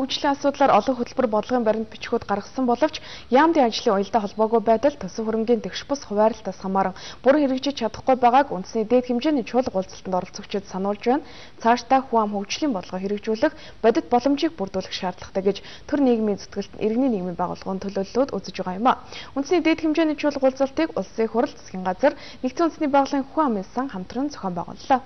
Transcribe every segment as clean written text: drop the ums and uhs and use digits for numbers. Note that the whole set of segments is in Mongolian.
хөгжлийн асуудлаар олон хөтөлбөр бодлогын баримт бичгүүд гаргасан боловч яамдын ажлын уялдаа холбоогүй байдал төсөв хөрөнгийн тэгш бус хуваарлалтаас хамааран бүрэн хэрэгжиж чадахгүй байгааг үндэсний дээд хэмжээний чуулга уулзалтанд оролцогчид сануулж байна. Цаашдаа хүн ам хөгжлийн бодлого хэрэгжүүлэх бодит боломжийг бүрдүүлэх шаардлагатай гэж төр нийгмийн зүтгэлт иргэний нийгмийн байгууллагын төлөөллүүд үзэж байгаа юм а. Үндэсний дээд хэмжээний чуулга уулзалтыг улсын хурал засгийн газар, Нэгдсэн үндэсний байгууллагын хүн амын сан хамтран зохион байгууллаа.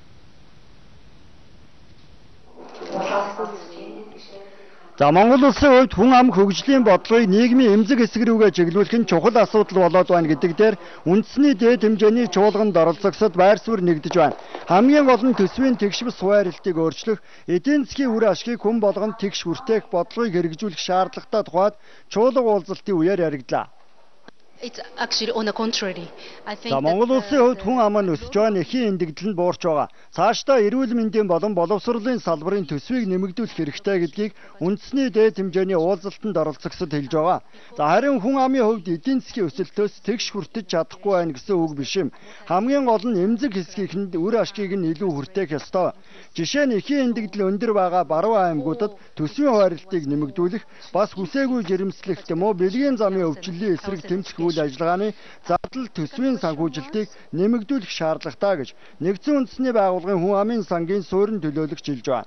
За Монгол улсын хувьд хүн ам хөгжлийн бодлогыг нийгмийн эмзэг хэсэг рүүгээ чиглүүлэх нь чухал асуудал болоод байна гэдэг дээр үндэсний дээд хэмжээний чуулганд оролцогчдод байр суурь нэгдэж байна. Хамгийн гол нь төсвийн тэгш бус хуваарлтыг өөрчлөх, эдийн засгийн үр ашгийг хүн болгонд тэгш хүртээх бодлогыг хэрэгжүүлэх шаардлагатай тухайд чуулга уулзалтын үеэр яригдлаа. It's actually on the contrary. I think Монгол улсын хувьд хүн ам нь өсөж байгаа нэхийн эндэгдэл нь буурч байгаа. Цаашдаа эрүүл мэндийн болон боловсролын салбарын төсвийг нэмэгдүүлэх хэрэгтэй гэдгийг үндэсний дээд хэмжээний уулзалтанд оролцогчдод хэлж байгаа. За харин хүн амын хувьд эдийн засгийн өсөлтөөс тэгш хүртэж чадахгүй байна гэсэн үг биш юм. Хамгийн гол нь эмзэг хэсгийнхэнд үр ашгийг нь илүү хүртээх ёстой. Жишээ нь эхийн эндэгдэл өндөр байгаа баруун аймагуудад төсвийн хуваарлтыг нэмэгдүүлэх, бас хүсээгүй жирэмслэх юм уу бэлгийн замын өвчлөлийн эсрэг тэмцэх үйл ажиллагааны зардал төсвийн санхүүжилтийг нэмэгдүүлэх шаардлагатай гэж Нэгдсэн үндэсний байгууллагын хүн амын сангийн суурин төлөөлөгч хэлж байна.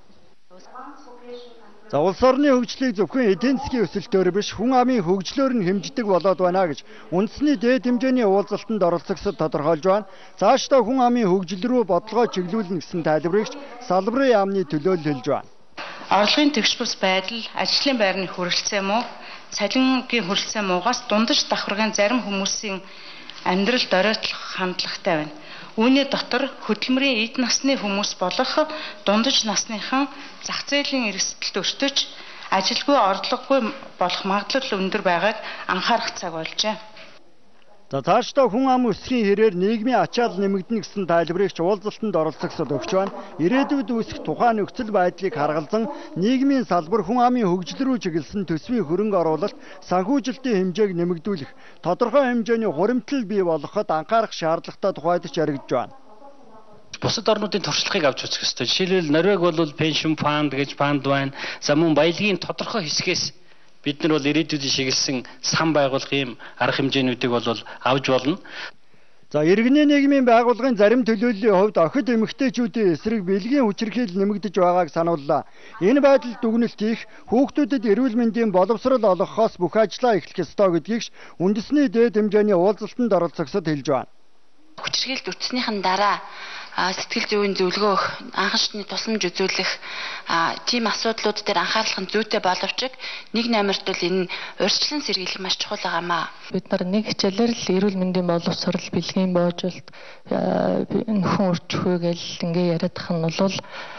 За улс орны хөгжлийг зөвхөн эдийн засгийн өсөлтөөр биш хүн амын хөгжлөөр нь хэмждэг болоод байна гэж үндэсний дээд хэмжээний уулзалтанд оролцогчдод тодорхойлж байна. Цаашдаа хүн амын хөгжил рүү бодлогоо чиглүүлнэ гэсэн тайлбарыг салбарын яамны төлөөлөл хэлж байна. Орлогын тэгш бус байдал, ажлын байрны хүрэлцээ муу, цалингийн хүрэлцээ муугаас дундаж давхаргын зарим хүмүүсийн амьдралд оройтох хандлагатай байна. Үүний дотор хөдөлмөрийн эд насны хүмүүс болох дундаж насныхан зах зээлийн эрсдэлд өртөж, ажилгүй орлогогүй болох магадлал өндөр байгааг анхаарах цаг болжээ. За цаашдаа хүн ам өсөхийн хэрээр нийгмийн ачаал нэмэгдэнэ гэсэн тайлбарыг уулзалтанд оролцогчдод өгч байна. Ирээдүйд үүсэх тухайн нөхцөл байдлыг харгалзан нийгмийн салбар хүн амын хөгжил рүү чиглэсэн төсвийн хөрөнгө оруулалт, санхүүжилтийн хэмжээг нэмэгдүүлэх, тодорхой хэмжээний хуримтлал бий болгоход анхаарах шаардлагатай тухайд яригдж байна. Бусад орнуудын туршлагыг авч үзэх ёстой. Жишээлбэл Норвег бол пеншн фанд гэж фанд байна. За мөн баялагын тодорхой хэсгээс бид нар бол ирээдүйд шиглэсэн сан байгуулах юм арга хэмжээнүүдийг бол авч болно. За иргэний нийгмийн байгууллагын зарим төлөөллийн хувьд охид эмэгтэйчүүдийн эсрэг бэлгийн хүчирхийлэл нэмэгдэж байгааг санууллаа. Энэ байдал дүгнэлт хийх, хүүхдүүдэд эрүүл мэндийн боловсрол олгохоос бүх ажлаа эхлэх ёстой гэдгийг үндэсний дээд хэмжээний уулзалтанд оролцогчдод хэлж байна. Хүчирхийлэлд өртснийхэн дараа сэтгэл зүйн зөвлөгөө өгөх, анхаарчны тусламж үзүүлэх тийм асуудлууд дээр анхаарах нь зүйтэй боловч нэг номерт бол энэ урьдчилан сэргийлэх маш чухал байгаамаа. Бид нар нэг хичээлээр л эрүүл мэндийн боловсрол, бэлгийн боожуулалт, нөхөн үржихүй гэж ингээ яриадах нь бол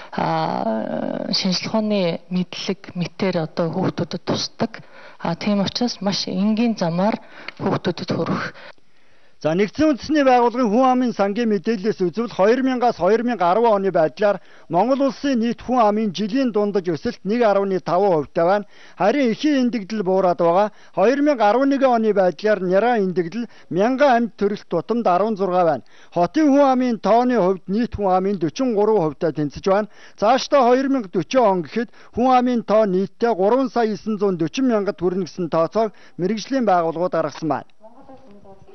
шинжлэх ухааны мэдлэг мэтээр одоо хүүхдүүдэд тусдаг. Тийм учраас маш энгийн замаар хүүхдүүдэд хүрэх. За Нэгдсэн үндэсний байгууллагын хүн амын сангийн мэдээлэлээс үзвэл 2000-аас 2010 оны байдлаар Монгол улсын нийт хүн амын жилийн дундаж өсөлт 1.5% байна. Харин эхийн эндэгдэл буураад байгаа. 2011 оны байдлаар няраа эндэгдэл 1000 амьд төрөлт тутамд 16 байна. Хотын хүн амын тооны хувьд нийт хүн амын 43%-тай тэнцэж байна. Цаашдаа 2040 он гэхэд хүн амын тоо нийтдээ 3,940,000 хүрнэ гэсэн тооцоог мэргэжлийн байгууллагууд гаргасан байна.